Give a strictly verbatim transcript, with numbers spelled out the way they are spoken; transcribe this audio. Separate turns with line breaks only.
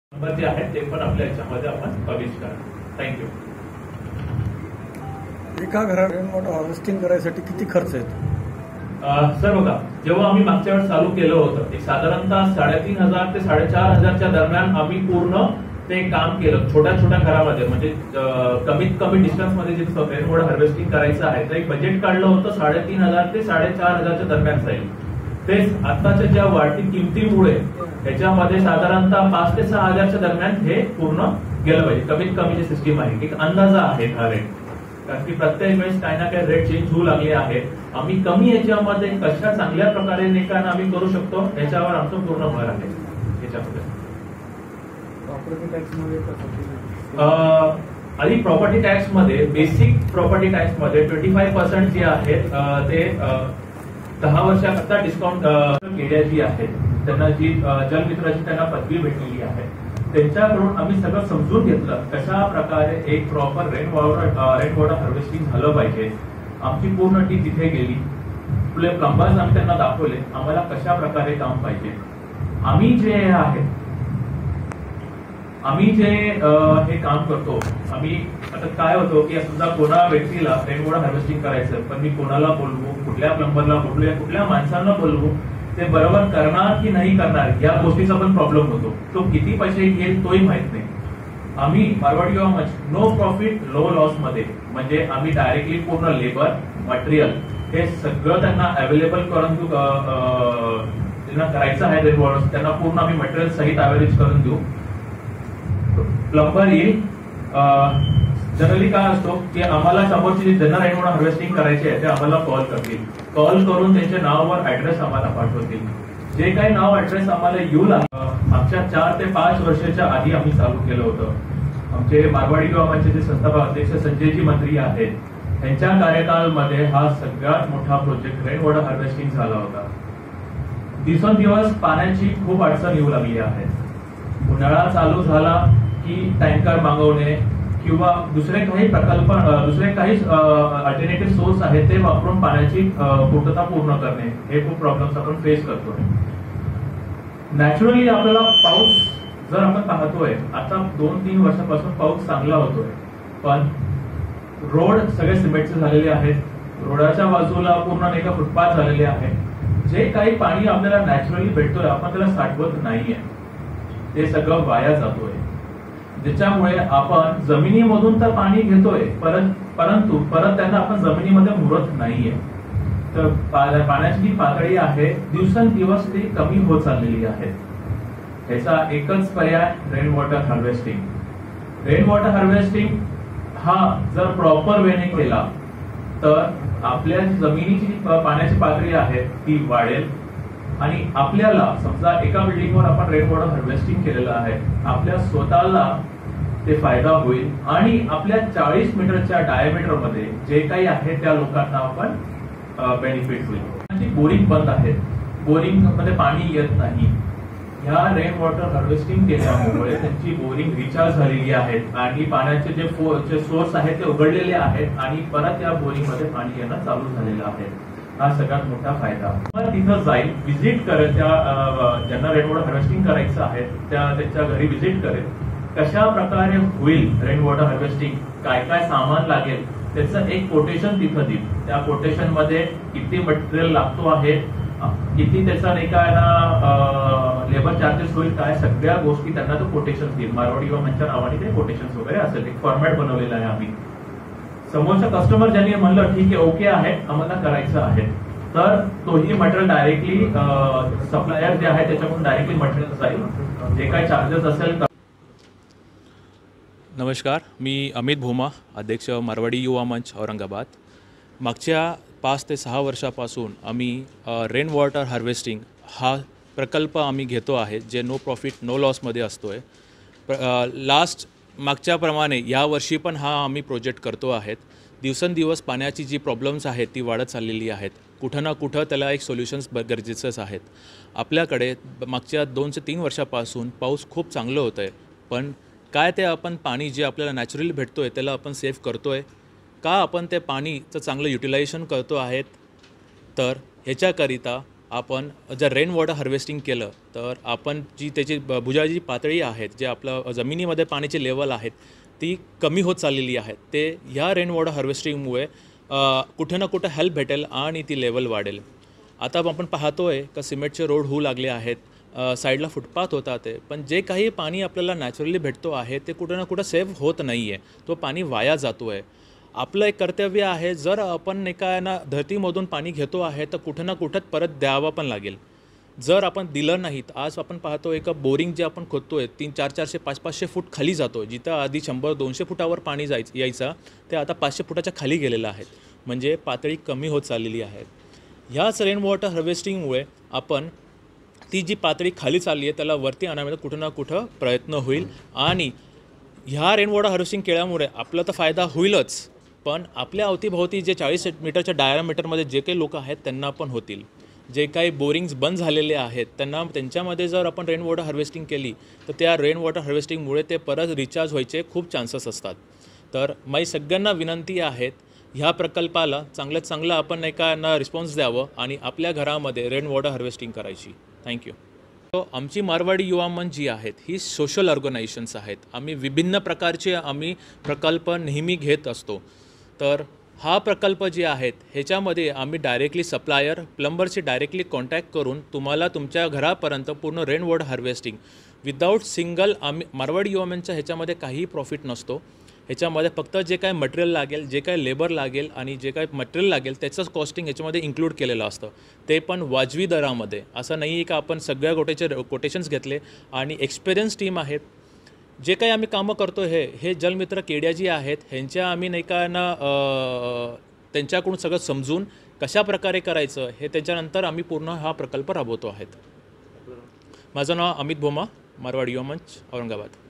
Number जे आहेत ते पण आपल्या याच्यामध्ये आपण पब्लिश करा. थँक्यू.
एका घरात रेन वॉटर हार्वेस्टिंग करायसाठी किती खर्च येतो?
सर बघा, जेव्हा आम्ही मागच्या वेळेस चालू केलं होतं एक साधारणतः साडेतीन हजार ते साडेचार हजारच्या दरम्यान आम्ही पूर्ण ते काम केलं छोट्या छोट्या घरामध्ये, म्हणजे कमीत कमी डिस्टन्स मध्ये जे रेन वॉटर हार्वेस्टिंग करायचं आहे तर एक बजेट काढलं होतं साडेतीन हजार ते साडेचार हजारच्या दरम्यान जाईल. तेच आताच्या ज्या वाढती किमतीमुळे त्याच्यामध्ये साधारणतः पाच ते सहा हजारच्या दरम्यान हे पूर्ण गेलं पाहिजे. कमीत कमी जी सिस्टीम आहे एक अंदाजा आहे हा रेट, कारण की प्रत्येक वेळेस काही ना काही रेट चेंज होऊ लागले आहे. आम्ही कमी याच्यामध्ये कशा चांगल्या प्रकारे निकाल आम्ही करू शकतो याच्यावर आमचं पूर्ण भर आहे. याच्यामध्ये
प्रॉपर्टी टॅक्स मध्ये
आधी प्रॉपर्टी टॅक्स मध्ये बेसिक प्रॉपर्टी टॅक्स मध्ये ट्वेंटी फाईव्ह पर्सेंट जे आहेत ते दहा वर्षाकरता डिस्काउंट केल्या जी आहेत त्यांना जी जलमित्राची त्यांना पदवी भेटलेली आहे त्यांच्याकडून आम्ही सगळं समजून घेतलं कशा प्रकारे एक proper rain water rain water harvesting झालं पाहिजे. आमची पूर्ण टीम तिथे गेली, आपले प्लंबर्स आम्ही त्यांना दाखवले आम्हाला कशा प्रकारे काम पाहिजे. आम्ही जे आहे आम्ही जे हे काम करतो आम्ही आता काय होतो की समजा कोणा व्यक्तीला रेन वॉटर हार्वेस्टिंग करायचं पण मी कोणाला बोलवू, कुठल्या प्लंबरला बोलवू, कुठल्या माणसांना बोलवू, ते बरोबर करणार की नाही करणार या गोष्टीचा पण प्रॉब्लेम होतो. तो किती पैसे घेईल तोही माहित नाही. आम्ही मारवाडी युवा नो प्रॉफिट लो लॉस मध्ये म्हणजे आम्ही डायरेक्टली पूर्ण लेबर मटेरियल हे सगळं त्यांना अवेलेबल करून देऊ. त्यांना करायचं आहे रेन वॉटर त्यांना पूर्ण आम्ही मटेरियल सहित अवेलेज करून देऊ. प्लंबर येईल. जनरली काय असतो की आम्हाला समोरची ज्यांना रेन वॉटर हार्वेस्टिंग करायची आहे ते आम्हाला कॉल करतील. कॉल करून त्यांच्या नावावर ऍड्रेस आम्हाला पाठवतील. जे काही नाव ऍड्रेस आम्हाला येऊ लागलं मागच्या चार ते पाच वर्षाच्या आधी आम्ही चालू केलं होतं. आमचे मारवाडी गावाचे जे संस्थापक अध्यक्ष संजयजी मंत्री आहेत त्यांच्या कार्यकाळामध्ये हा सगळ्यात मोठा प्रोजेक्ट रेन वॉटर हार्वेस्टिंग झाला होता. दिवसेंदिवस पाण्याची खूप अडचण येऊ लागली आहे. उन्हाळा चालू झाला की टँकर मागवणे किंवा दुसरे काही प्रकल्प दुसरे काही अल्टरनेटिव्ह सोर्स आहेत ते वापरून पाण्याची पूर्तता पूर्ण करणे हे खूप प्रॉब्लेम्स आपण फेस करतोय. नॅचरली आपल्याला पाऊस जर आपण पाहतोय आता दोन तीन वर्षापासून पाऊस चांगला होतोय पण रोड सगळे सिमेंटचे झालेले आहेत. रोडाच्या बाजूला पूर्ण नाही का फुटपाथ झालेले आहे. जे काही पाणी आपल्याला नॅचरली भेटतोय आपण त्याला साठवत नाहीये, ते सगळं वाया जातोय. ज्याच्यामुळे आपण जमिनीमधून तर पाणी घेतोय परत परंतु परत त्यांना आपण जमिनीमध्ये मुरत नाहीये. तर पाण्याची जी पातळी आहे दिवसेंदिवस ती कमी होत चाललेली आहे. त्याचा एकच पर्याय rain water harvesting. Rain water harvesting हा जर प्रॉपर वेने केला तर आपल्या जमिनीची जी पाण्याची पातळी आहे ती वाढेल आणि आपल्याला समजा एका बिल्डिंगवर आपण रेन वॉटर हार्वेस्टिंग केलेलं आहे आपल्या स्वतःला ते फायदा होईल आणि आपल्या चाळीस मीटरच्या डायमीटर मध्ये जे काही आहे त्या लोकांना आपण बेनिफिट होईल. बोरिंग बंद आहेत, बोरिंग मध्ये पाणी येत नाही. ह्या रेन वॉटर हार्वेस्टिंग केल्यामुळे त्यांची बोरिंग रिचार्ज झालेली आहेत आणि पाण्याचे जे सोर्स आहेत ते उघडलेले आहेत आणि परत या बोरिंग मध्ये पाणी येणं चालू झालेलं आहे. हा सगळ्यात मोठा फायदा. तिथं जाईल, व्हिजिट करेल, त्या ज्यांना रेन वॉटर हार्वेस्टिंग करायचं आहे त्या त्यांच्या घरी व्हिजिट करेल. कशा प्रकारे होईल रेन वॉटर हार्वेस्टिंग, काय काय सामान लागेल त्याचं एक कोटेशन तिथं देईल. त्या कोटेशन मध्ये किती मटेरियल लागतो आहे, किती त्याचा नाही का लेबर चार्जेस होईल, काय सगळ्या गोष्टी त्यांना तो कोटेशन देईल. मारवाडी युवा मंचच्या नावाने ते कोटेशन वगैरे असेल. एक फॉर्मॅट बनवलेला आहे आम्ही. समोरचा कस्टमर ज्यांनी म्हणलं ठीक आहे ओके आहे आम्हाला करायचं आहे तर तोही मटेरियल डायरेक्टली सप्लायर जे आहे त्याच्याकडून डायरेक्टली मटेरियल जाईल. जे काही चार्जेस असेल.
नमस्कार, मी अमित भोमा, अध्यक्ष मारवाडी युवा मंच औरंगाबाद. मागच्या पाच ते सहा वर्षापासून आम्ही रेन वॉटर हार्वेस्टिंग हा प्रकल्प आम्ही घेतो आहे जे नो प्रॉफिट नो लॉसमध्ये असतो आहे. लास्ट मागच्याप्रमाणे यावर्षी पण हा आम्ही प्रोजेक्ट करतो आहेत. दिवसेंदिवस पाण्याची जी प्रॉब्लेम्स आहेत ती वाढत चाललेली आहेत. कुठं ना कुठं त्याला एक सोल्युशन्स गरजेचंच आहेत. आपल्याकडे मागच्या दोन ते तीन वर्षापासून पाऊस खूप चांगलं होतं आहे पण काय ते आपण पाणी जे आपल्याला नॅचरली भेटतो आहे त्याला आपण सेव्ह करतो आहे का, आपण ते पाणीचं चांगलं युटिलायझेशन करतो आहेत. तर ह्याच्याकरिता आपण जर रेन वॉटर हार्वेस्टिंग केलं तर आपण जी त्याची ब भुजलाची जी पातळी आहेत, जे आपलं जमिनीमध्ये पाण्याचे लेवल आहेत ती कमी होत चाललेली आहेत, ते ह्या रेन वॉटर हार्वेस्टिंगमुळे कुठे ना कुठे हेल्प भेटेल आणि ती लेवल वाढेल. आता आपण पाहतो आहे का सिमेंटचे रोड होऊ लागले आहेत, साईडला फुटपाथ होतात ते, पण जे काही पाणी आपल्याला नॅचरली भेटतो आहे ते कुठं ना कुठं सेव्ह होत नाही आहे, तो पाणी वाया जातो आहे. आपलं एक कर्तव्य आहे, जर आपण एका ना धरतीमधून पाणी घेतो आहे तर कुठं ना कुठं परत द्यावं पण लागेल. जर आपण दिलं नाही तर आज आपण पाहतो एका बोरिंग जे आपण खोदतो आहे तीन चार चारशे पाच पाचशे फूट खाली जातो, जिथं आधी शंभर दोनशे फुटावर पाणी जायचं यायचं ते आता पाचशे फुटाच्या खाली गेलेलं आहे, म्हणजे पातळी कमी होत चाललेली आहे. ह्याच रेन वॉटर हार्वेस्टिंगमुळे आपण ती जी पातळी खाली चालली आहे त्याला वरती आणण्यामध्ये कुठं ना कुठं प्रयत्न होईल आणि ह्या रेन वॉटर हार्वेस्टिंग केल्यामुळे आपला तर फायदा होईलच, पण आपल्या अवतीभोवती जे चाळीस मीटरच्या डायमीटरमध्ये जे काही लोक आहेत त्यांना पण होतील. जे काही बोरिंग्स बंद झालेले आहेत त्यांना त्यांच्यामध्ये जर आपण रेन वॉटर हार्वेस्टिंग केली तर त्या रेन वॉटर हार्वेस्टिंगमुळे ते परत रिचार्ज व्हायचे खूप चान्सेस असतात. तर माझी सगळ्यांना विनंती आहेत, ह्या प्रकल्पाला चांगल्यात चांगलं आपण एकांना रिस्पॉन्स द्यावं आणि आपल्या घरामध्ये रेन वॉटर हार्वेस्टिंग करायची. थँक्यू. तो आमची मारवाडी युवा मंच जी आहेत ही सोशल ऑर्गनायझेशन्स आहेत. आम्ही विभिन्न प्रकारचे आम्ही प्रकल्प नेहमी घेत असतो. तर हा प्रकल्प जे आहेत ह्याच्यामध्ये आम्ही डायरेक्टली सप्लायर प्लंबरशी डायरेक्टली कॉन्टॅक्ट करून तुम्हाला तुमच्या घरापर्यंत पूर्ण rain water harvesting without single आम्ही मारवाडी युवा मंचच्या ह्याच्यामध्ये काहीही प्रॉफिट नसतो. ह्याच्यामध्ये फक्त जे काय मटेरियल लागेल, जे काय लेबर लागेल आणि जे काय मटेरियल लागेल त्याचंच कॉस्टिंग ह्याच्यामध्ये इन्क्लूड केलेलं असतं, ते पण वाजवी दरामध्ये. असं नाही आहे का आपण सगळ्या गोटेचे कोटेशन्स घेतले आणि एक्सपिरियन्स टीम आहेत. जे काही आम्ही कामं करतो हे हे जलमित्र केडिया जी आहेत ह्यांच्या आम्ही नाही का ना त्यांच्याकडून सगळं समजून कशा प्रकारे करायचं हे त्याच्यानंतर आम्ही पूर्ण हा प्रकल्प राबवतो आहेत. माझं नाव अमित भोमा, मारवाडी युवा मंच, औरंगाबाद.